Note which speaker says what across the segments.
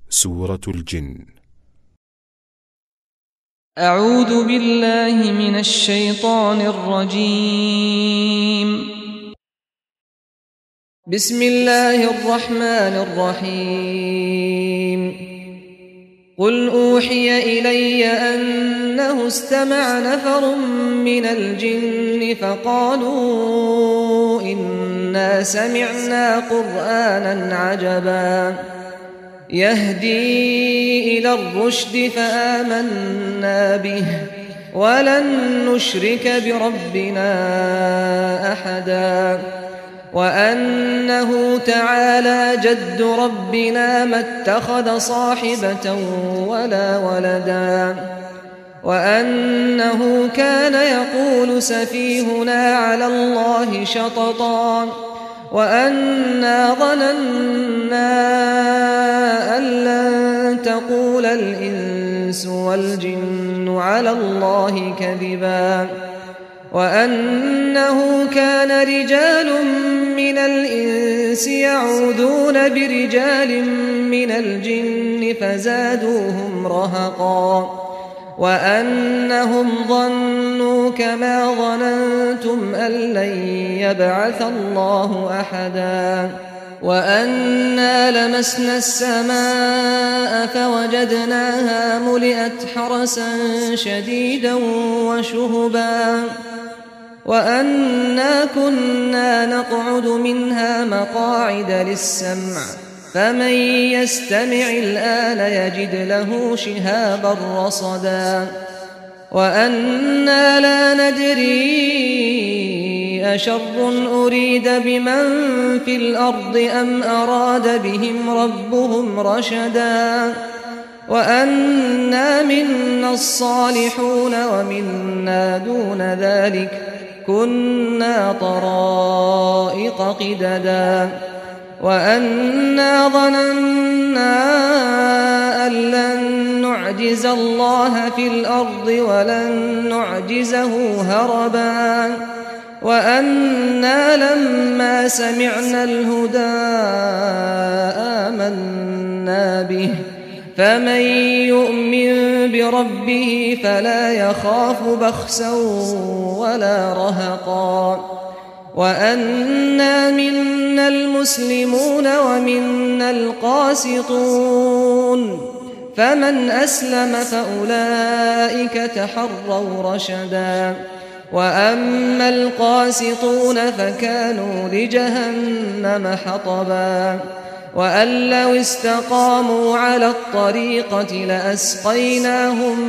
Speaker 1: سورة الجن.
Speaker 2: أعوذ بالله من الشيطان الرجيم. بسم الله الرحمن الرحيم. قل أوحي إلي أنه استمع نفر من الجن فقالوا إنا سمعنا قرآنا عجبا يهدي إلى الرشد فآمنا به ولن نشرك بربنا أحدا وأنه تعالى جد ربنا ما اتخذ صاحبة ولا ولدا وأنه كان يقول سفيهنا على الله شططا وأنا ظننا أن لن تقول الإنس والجن على الله كذبا وأنه كان رجال من الإنس يعوذون برجال من الجن فزادوهم رهقا وأنهم ظنوا كما ظننتم أن لن يبعث الله أحدا وأنا لمسنا السماء فوجدناها ملئت حرسا شديدا وشهبا وأنا كنا نقعد منها مقاعد للسمع فمن يستمع الآن يجد له شهابا رصدا وأنا لا ندري أشر أريد بمن في الأرض أم أراد بهم ربهم رشدا وأنا منا الصالحون ومنا دون ذلك كنا طرائق قددا وأنا ظننا أن لن نعجز الله في الأرض ولن نعجزه هربا وأنا لما سمعنا الهدى آمنا به فمن يؤمن بربه فلا يخاف بخسا ولا رهقا وأنا منا المسلمون ومنا القاسطون فمن أسلم فأولئك تحروا رشدا وأما القاسطون فكانوا لجهنم حطبا وأن لو استقاموا على الطريقة لأسقيناهم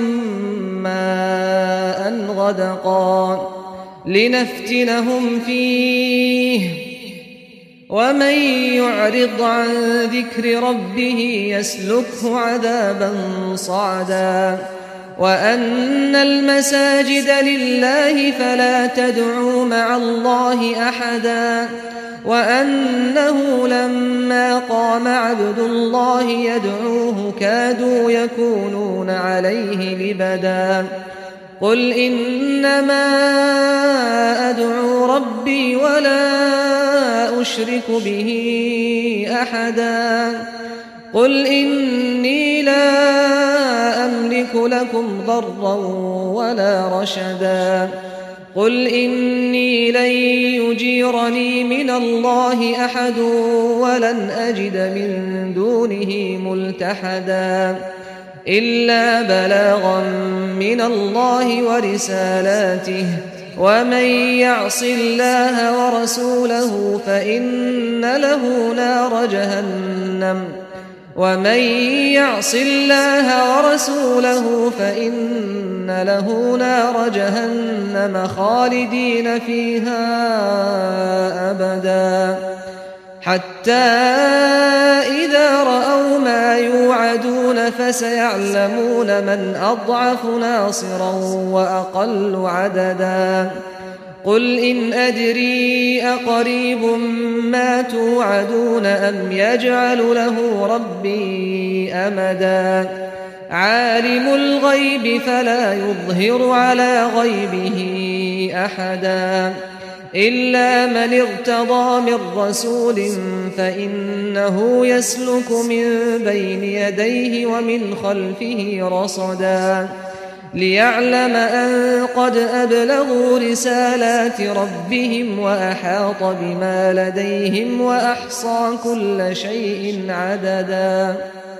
Speaker 2: ماء غدقا لنفتنهم فيه ومن يعرض عن ذكر ربه يسلكه عذابا صعدا وأن المساجد لله فلا تدعوا مع الله أحدا وأنه لما قام عبد الله يدعوه كادوا يكونون عليه لبدا قل إنما أدعو ربي ولا أشرك به أحدا قل إني لا أملك لكم ضرا ولا رشدا قل إني لن يجيرني من الله أحد ولن أجد من دونه ملتحدا إلا بلاغا من الله ورسالاته ومن يعص الله ورسوله فإن له نار جهنم ومن يعص الله ورسوله فإن له نار جهنم خالدين فيها أبدا حتى إذا رأوا ما يوعدون فسيعلمون من أضعف ناصرا وأقل عددا قل إن أدري أقريب ما توعدون أم يجعل له ربي أمدا عالم الغيب فلا يظهر على غيبه أحدا إلا من ارتضى من رسول فإنه يسلك من بين يديه ومن خلفه رصدا ليعلم أن قد أبلغوا رسالات ربهم وأحاط بما لديهم وأحصى كل شيء عددا